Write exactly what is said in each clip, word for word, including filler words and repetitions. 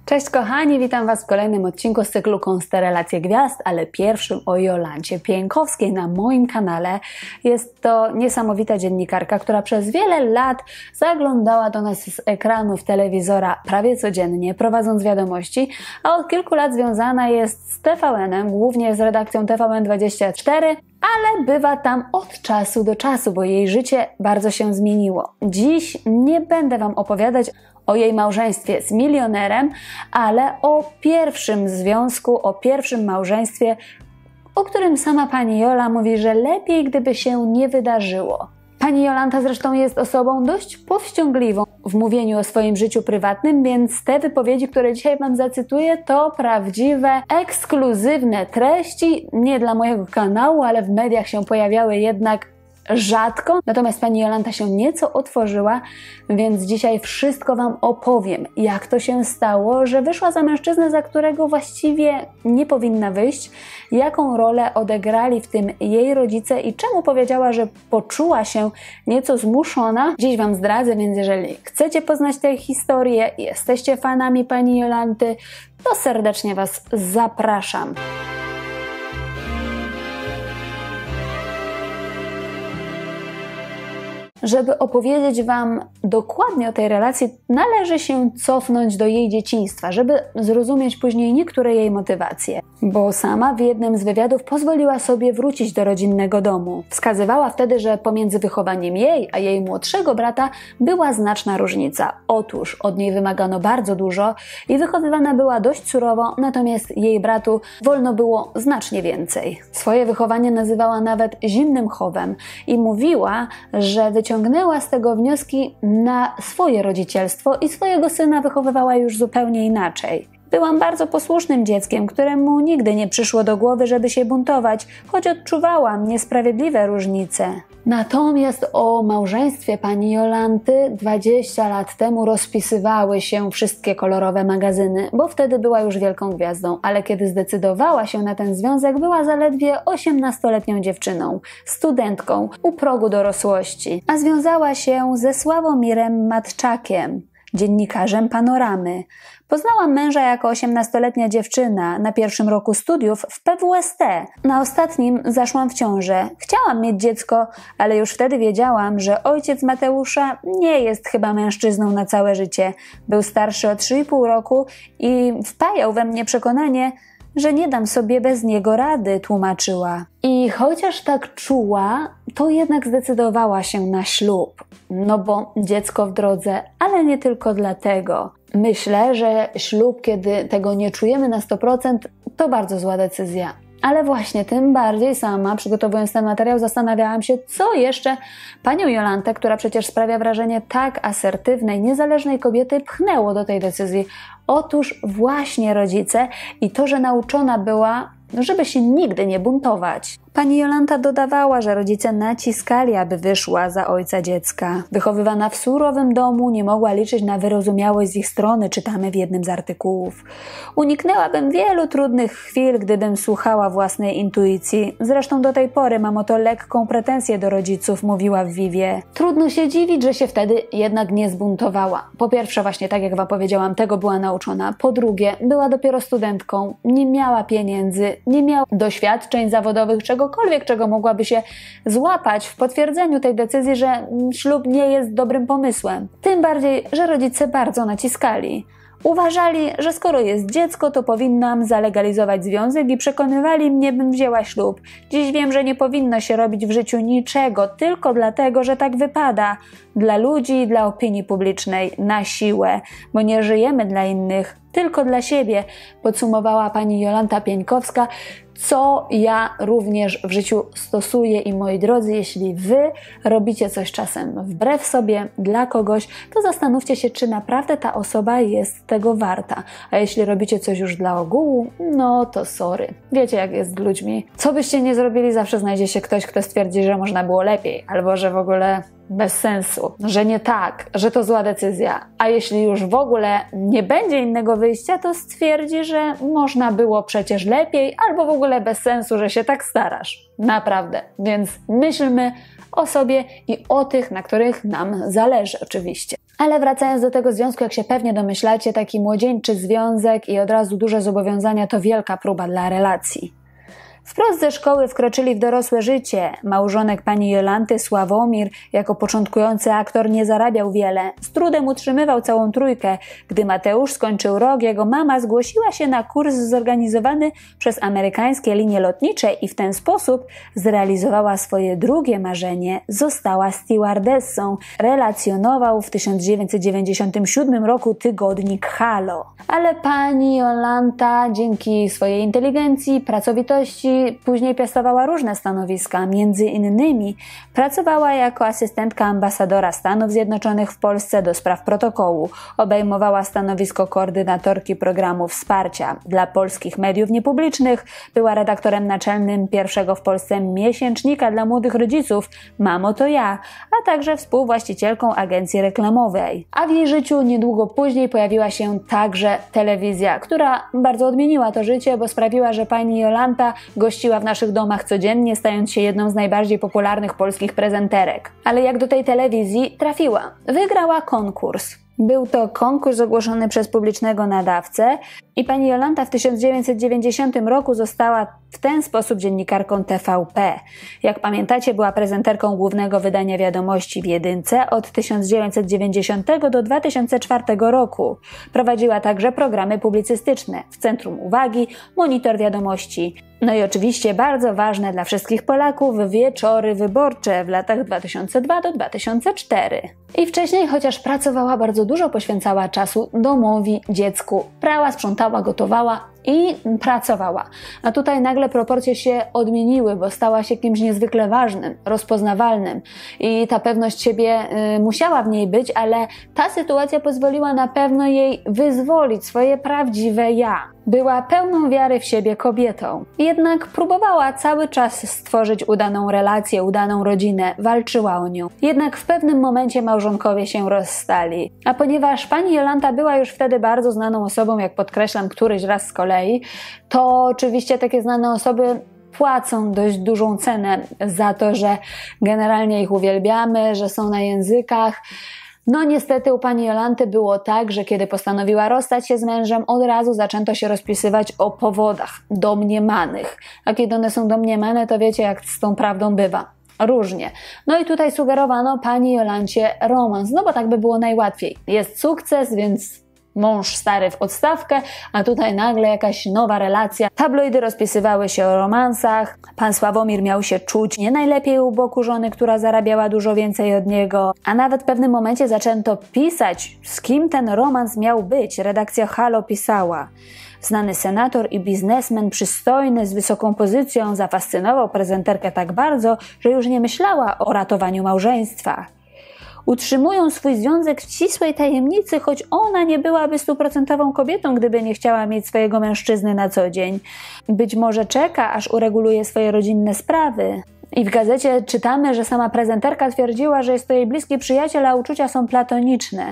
Cześć kochani, witam Was w kolejnym odcinku z cyklu Konstelacje Gwiazd, ale pierwszym o Jolancie Pieńkowskiej na moim kanale. Jest to niesamowita dziennikarka, która przez wiele lat zaglądała do nas z ekranów telewizora prawie codziennie, prowadząc wiadomości, a od kilku lat związana jest z T V N-em, głównie z redakcją T V N dwadzieścia cztery, ale bywa tam od czasu do czasu, bo jej życie bardzo się zmieniło. Dziś nie będę Wam opowiadać o jej małżeństwie z milionerem, ale o pierwszym związku, o pierwszym małżeństwie, o którym sama pani Jola mówi, że lepiej gdyby się nie wydarzyło. Pani Jolanta zresztą jest osobą dość powściągliwą w mówieniu o swoim życiu prywatnym, więc te wypowiedzi, które dzisiaj Wam zacytuję, to prawdziwe, ekskluzywne treści, nie dla mojego kanału, ale w mediach się pojawiały jednak rzadko, natomiast pani Jolanta się nieco otworzyła, więc dzisiaj wszystko Wam opowiem, jak to się stało, że wyszła za mężczyznę, za którego właściwie nie powinna wyjść, jaką rolę odegrali w tym jej rodzice i czemu powiedziała, że poczuła się nieco zmuszona. Dziś Wam zdradzę, więc jeżeli chcecie poznać tę historię i jesteście fanami pani Jolanty, to serdecznie Was zapraszam. Żeby opowiedzieć Wam dokładnie o tej relacji, należy się cofnąć do jej dzieciństwa, żeby zrozumieć później niektóre jej motywacje. Bo sama w jednym z wywiadów pozwoliła sobie wrócić do rodzinnego domu. Wskazywała wtedy, że pomiędzy wychowaniem jej a jej młodszego brata była znaczna różnica. Otóż od niej wymagano bardzo dużo i wychowywana była dość surowo, natomiast jej bratu wolno było znacznie więcej. Swoje wychowanie nazywała nawet zimnym chowem i mówiła, że wyciągnęła z tego wnioski na swoje rodzicielstwo i swojego syna wychowywała już zupełnie inaczej. Byłam bardzo posłusznym dzieckiem, któremu nigdy nie przyszło do głowy, żeby się buntować, choć odczuwałam niesprawiedliwe różnice. Natomiast o małżeństwie pani Jolanty dwadzieścia lat temu rozpisywały się wszystkie kolorowe magazyny, bo wtedy była już wielką gwiazdą, ale kiedy zdecydowała się na ten związek, była zaledwie osiemnastoletnią dziewczyną, studentką u progu dorosłości, a związała się ze Sławomirem Matczakiem, dziennikarzem Panoramy. Poznałam męża jako osiemnastoletnia dziewczyna na pierwszym roku studiów w P W S T. Na ostatnim zaszłam w ciążę. Chciałam mieć dziecko, ale już wtedy wiedziałam, że ojciec Mateusza nie jest chyba mężczyzną na całe życie. Był starszy o trzy i pół roku i wpajał we mnie przekonanie, że nie dam sobie bez niego rady, tłumaczyła. I chociaż tak czuła, to jednak zdecydowała się na ślub. No bo dziecko w drodze, ale nie tylko dlatego. Myślę, że ślub, kiedy tego nie czujemy na sto procent, to bardzo zła decyzja. Ale właśnie tym bardziej sama, przygotowując ten materiał, zastanawiałam się, co jeszcze panią Jolantę, która przecież sprawia wrażenie tak asertywnej, niezależnej kobiety, pchnęło do tej decyzji. Otóż właśnie rodzice i to, że nauczona była, żeby się nigdy nie buntować. Pani Jolanta dodawała, że rodzice naciskali, aby wyszła za ojca dziecka. Wychowywana w surowym domu, nie mogła liczyć na wyrozumiałość z ich strony, czytamy w jednym z artykułów. Uniknęłabym wielu trudnych chwil, gdybym słuchała własnej intuicji. Zresztą do tej pory mam o to lekką pretensję do rodziców, mówiła w Vivie. Trudno się dziwić, że się wtedy jednak nie zbuntowała. Po pierwsze, właśnie tak jak Wam powiedziałam, tego była nauczona. Po drugie, była dopiero studentką, nie miała pieniędzy, nie miała doświadczeń zawodowych, czego Cokolwiek, czego mogłaby się złapać w potwierdzeniu tej decyzji, że ślub nie jest dobrym pomysłem. Tym bardziej, że rodzice bardzo naciskali. Uważali, że skoro jest dziecko, to powinnam zalegalizować związek i przekonywali mnie, bym wzięła ślub. Dziś wiem, że nie powinno się robić w życiu niczego tylko dlatego, że tak wypada. Dla ludzi i dla opinii publicznej, na siłę, bo nie żyjemy dla innych, tylko dla siebie, podsumowała pani Jolanta Pieńkowska, co ja również w życiu stosuję i moi drodzy, jeśli Wy robicie coś czasem wbrew sobie, dla kogoś, to zastanówcie się, czy naprawdę ta osoba jest tego warta. A jeśli robicie coś już dla ogółu, no to sorry. Wiecie, jak jest z ludźmi. Co byście nie zrobili, zawsze znajdzie się ktoś, kto stwierdzi, że można było lepiej, albo że w ogóle bez sensu, że nie tak, że to zła decyzja. A jeśli już w ogóle nie będzie innego wyjścia, to stwierdzi, że można było przecież lepiej, albo w ogóle bez sensu, że się tak starasz. Naprawdę. Więc myślmy o sobie i o tych, na których nam zależy oczywiście. Ale wracając do tego związku, jak się pewnie domyślacie, taki młodzieńczy związek i od razu duże zobowiązania to wielka próba dla relacji. Wprost ze szkoły wkroczyli w dorosłe życie. Małżonek pani Jolanty, Sławomir, jako początkujący aktor nie zarabiał wiele. Z trudem utrzymywał całą trójkę. Gdy Mateusz skończył rok, jego mama zgłosiła się na kurs zorganizowany przez amerykańskie linie lotnicze i w ten sposób zrealizowała swoje drugie marzenie. Została stewardessą. Relacjonował w tysiąc dziewięćset dziewięćdziesiątym siódmym roku tygodnik Halo. Ale pani Jolanta dzięki swojej inteligencji, pracowitości później piastowała różne stanowiska, między innymi pracowała jako asystentka ambasadora Stanów Zjednoczonych w Polsce do spraw protokołu, obejmowała stanowisko koordynatorki programu wsparcia dla polskich mediów niepublicznych, była redaktorem naczelnym pierwszego w Polsce miesięcznika dla młodych rodziców Mamo to ja, a także współwłaścicielką agencji reklamowej. A w jej życiu niedługo później pojawiła się także telewizja, która bardzo odmieniła to życie, bo sprawiła, że pani Jolanta gościła w naszych domach codziennie, stając się jedną z najbardziej popularnych polskich prezenterek. Ale jak do tej telewizji trafiła? Wygrała konkurs. Był to konkurs ogłoszony przez publicznego nadawcę i pani Jolanta w tysiąc dziewięćset dziewięćdziesiątym roku została w ten sposób dziennikarką T V P. Jak pamiętacie, była prezenterką głównego wydania wiadomości w Jedynce od tysiąc dziewięćset dziewięćdziesiątego do dwa tysiące czwartego roku. Prowadziła także programy publicystyczne w Centrum Uwagi, Monitor Wiadomości. No i oczywiście bardzo ważne dla wszystkich Polaków wieczory wyborcze w latach dwa tysiące drugi do dwa tysiące czwartego. I wcześniej, chociaż pracowała, bardzo dużo poświęcała czasu domowi, dziecku. Prała, sprzątała, gotowała i pracowała. A tutaj nagle proporcje się odmieniły, bo stała się kimś niezwykle ważnym, rozpoznawalnym i ta pewność siebie y, musiała w niej być, ale ta sytuacja pozwoliła na pewno jej wyzwolić swoje prawdziwe ja. Była pełną wiary w siebie kobietą. Jednak próbowała cały czas stworzyć udaną relację, udaną rodzinę, walczyła o nią. Jednak w pewnym momencie małżonkowie się rozstali. A ponieważ pani Jolanta była już wtedy bardzo znaną osobą, jak podkreślam któryś raz z kolei, to oczywiście takie znane osoby płacą dość dużą cenę za to, że generalnie ich uwielbiamy, że są na językach. No niestety u pani Jolanty było tak, że kiedy postanowiła rozstać się z mężem, od razu zaczęto się rozpisywać o powodach domniemanych. A kiedy one są domniemane, to wiecie, jak z tą prawdą bywa. Różnie. No i tutaj sugerowano pani Jolancie romans, no bo tak by było najłatwiej. Jest sukces, więc mąż stary w odstawkę, a tutaj nagle jakaś nowa relacja. Tabloidy rozpisywały się o romansach, pan Sławomir miał się czuć nie najlepiej u boku żony, która zarabiała dużo więcej od niego, a nawet w pewnym momencie zaczęto pisać, z kim ten romans miał być. Redakcja Halo pisała: znany senator i biznesmen przystojny, z wysoką pozycją, zafascynował prezenterkę tak bardzo, że już nie myślała o ratowaniu małżeństwa. Utrzymują swój związek w ścisłej tajemnicy, choć ona nie byłaby stuprocentową kobietą, gdyby nie chciała mieć swojego mężczyzny na co dzień. Być może czeka, aż ureguluje swoje rodzinne sprawy. I w gazecie czytamy, że sama prezenterka twierdziła, że jest to jej bliski przyjaciel, a uczucia są platoniczne.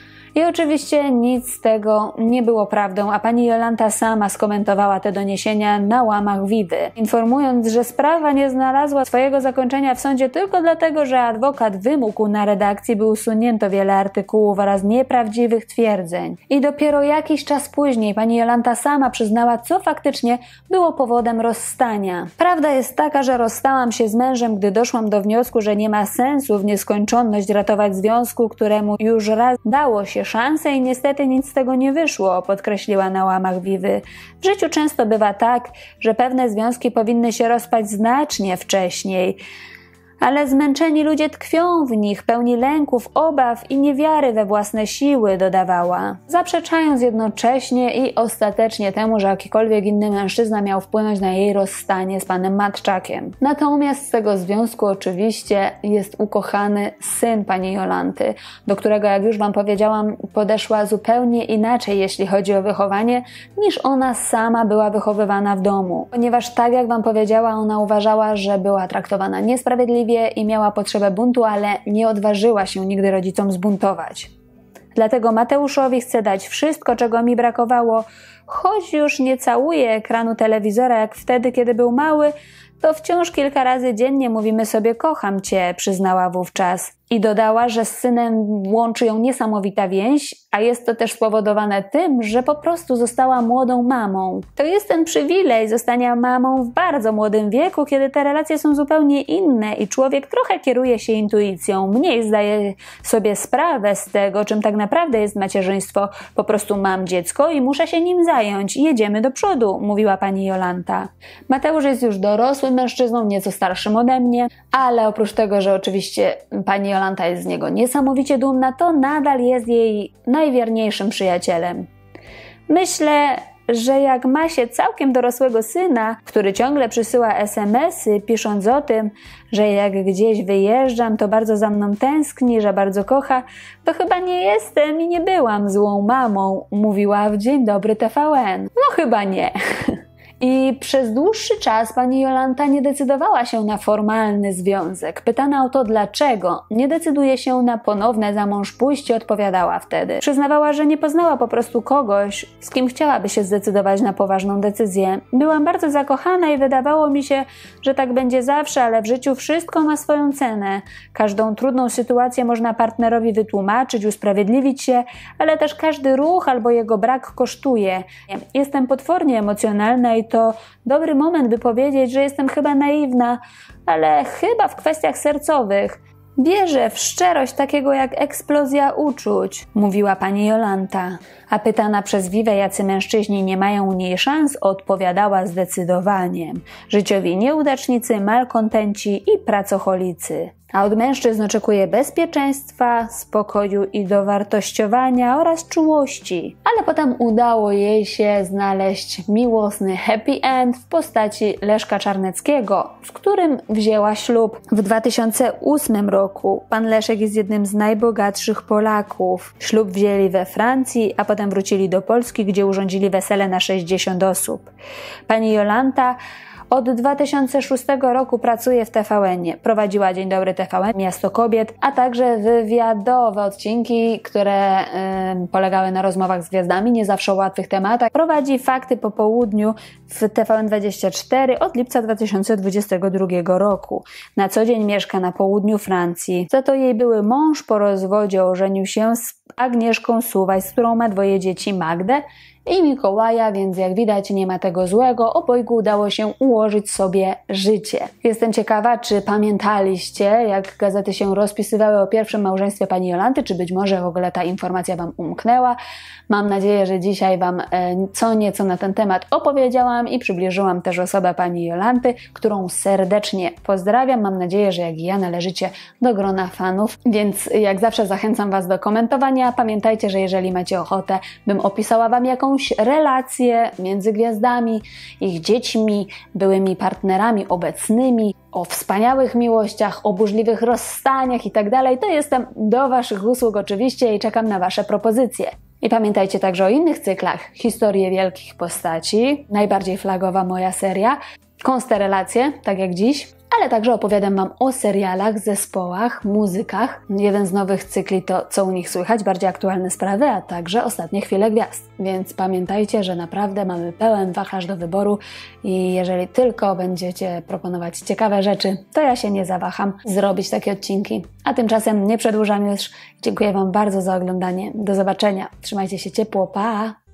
I oczywiście nic z tego nie było prawdą, a pani Jolanta sama skomentowała te doniesienia na łamach Wiwy, informując, że sprawa nie znalazła swojego zakończenia w sądzie tylko dlatego, że adwokat wymógł na redakcji, by usunięto wiele artykułów oraz nieprawdziwych twierdzeń. I dopiero jakiś czas później pani Jolanta sama przyznała, co faktycznie było powodem rozstania. Prawda jest taka, że rozstałam się z mężem, gdy doszłam do wniosku, że nie ma sensu w nieskończoność ratować związku, któremu już raz dało się szansę i niestety nic z tego nie wyszło, podkreśliła na łamach Wiwy. W życiu często bywa tak, że pewne związki powinny się rozpaść znacznie wcześniej, ale zmęczeni ludzie tkwią w nich, pełni lęków, obaw i niewiary we własne siły, dodawała, zaprzeczając jednocześnie i ostatecznie temu, że jakikolwiek inny mężczyzna miał wpłynąć na jej rozstanie z panem Matczakiem. Natomiast z tego związku oczywiście jest ukochany syn pani Jolanty, do którego, jak już wam powiedziałam, podeszła zupełnie inaczej, jeśli chodzi o wychowanie, niż ona sama była wychowywana w domu. Ponieważ tak jak wam powiedziała, ona uważała, że była traktowana niesprawiedliwie i miała potrzebę buntu, ale nie odważyła się nigdy rodzicom zbuntować. Dlatego Mateuszowi chce dać wszystko, czego mi brakowało, choć już nie całuje ekranu telewizora jak wtedy, kiedy był mały, to wciąż kilka razy dziennie mówimy sobie kocham cię, przyznała wówczas. I dodała, że z synem łączy ją niesamowita więź, a jest to też spowodowane tym, że po prostu została młodą mamą. To jest ten przywilej zostania mamą w bardzo młodym wieku, kiedy te relacje są zupełnie inne i człowiek trochę kieruje się intuicją, mniej zdaje sobie sprawę z tego, czym tak naprawdę jest macierzyństwo. Po prostu mam dziecko i muszę się nim zająć. Jedziemy do przodu, mówiła pani Jolanta. Mateusz jest już dorosłym mężczyzną, nieco starszym ode mnie, ale oprócz tego, że oczywiście pani Jolanta jest z niego niesamowicie dumna, to nadal jest jej najwierniejszym przyjacielem. Myślę, że jak ma się całkiem dorosłego syna, który ciągle przysyła es em esy, pisząc o tym, że jak gdzieś wyjeżdżam, to bardzo za mną tęskni, że bardzo kocha, to chyba nie jestem i nie byłam złą mamą, mówiła w Dzień Dobry T V N. No chyba nie. I przez dłuższy czas pani Jolanta nie decydowała się na formalny związek. Pytana o to, dlaczego nie decyduje się na ponowne zamążpójście, odpowiadała wtedy. Przyznawała, że nie poznała po prostu kogoś, z kim chciałaby się zdecydować na poważną decyzję. Byłam bardzo zakochana i wydawało mi się, że tak będzie zawsze, ale w życiu wszystko ma swoją cenę. Każdą trudną sytuację można partnerowi wytłumaczyć, usprawiedliwić się, ale też każdy ruch albo jego brak kosztuje. Jestem potwornie emocjonalna i to dobry moment, by powiedzieć, że jestem chyba naiwna, ale chyba w kwestiach sercowych. Wierzę w szczerość takiego jak eksplozja uczuć, mówiła pani Jolanta. A pytana przez Vivę, jacy mężczyźni nie mają u niej szans, odpowiadała zdecydowanie. Życiowi nieudacznicy, malkontenci i pracocholicy. A od mężczyzn oczekuje bezpieczeństwa, spokoju i dowartościowania oraz czułości. Ale potem udało jej się znaleźć miłosny happy end w postaci Leszka Czarneckiego, z którym wzięła ślub w dwa tysiące ósmym roku. Pan Leszek jest jednym z najbogatszych Polaków. Ślub wzięli we Francji, a potem wrócili do Polski, gdzie urządzili wesele na sześćdziesiąt osób. Pani Jolanta od dwa tysiące szóstego roku pracuje w T V N-ie. Prowadziła Dzień Dobry T V N, Miasto Kobiet, a także wywiadowe odcinki, które yy, polegały na rozmowach z gwiazdami, nie zawsze o łatwych tematach. Prowadzi Fakty po południu w T V N dwadzieścia cztery od lipca dwa tysiące dwudziestego drugiego roku. Na co dzień mieszka na południu Francji. Za to jej były mąż po rozwodzie ożenił się z Agnieszką Suwaj, z którą ma dwoje dzieci, Magdę i Mikołaja, więc jak widać nie ma tego złego, obojgu udało się ułożyć sobie życie. Jestem ciekawa, czy pamiętaliście, jak gazety się rozpisywały o pierwszym małżeństwie pani Jolanty, czy być może w ogóle ta informacja wam umknęła. Mam nadzieję, że dzisiaj wam co nieco na ten temat opowiedziałam i przybliżyłam też osobę pani Jolanty, którą serdecznie pozdrawiam. Mam nadzieję, że jak i ja należycie do grona fanów, więc jak zawsze zachęcam was do komentowania. Pamiętajcie, że jeżeli macie ochotę, bym opisała wam jakąś relacje między gwiazdami, ich dziećmi, byłymi partnerami obecnymi, o wspaniałych miłościach, o burzliwych rozstaniach i tak dalej, to jestem do waszych usług oczywiście i czekam na wasze propozycje. I pamiętajcie także o innych cyklach. Historie wielkich postaci, najbardziej flagowa moja seria, Konsterelacje, tak jak dziś, ale także opowiadam wam o serialach, zespołach, muzykach. Jeden z nowych cykli to Co u nich słychać, bardziej aktualne sprawy, a także Ostatnie chwile gwiazd. Więc pamiętajcie, że naprawdę mamy pełen wachlarz do wyboru i jeżeli tylko będziecie proponować ciekawe rzeczy, to ja się nie zawaham zrobić takie odcinki. A tymczasem nie przedłużam już. Dziękuję wam bardzo za oglądanie. Do zobaczenia. Trzymajcie się ciepło. Pa!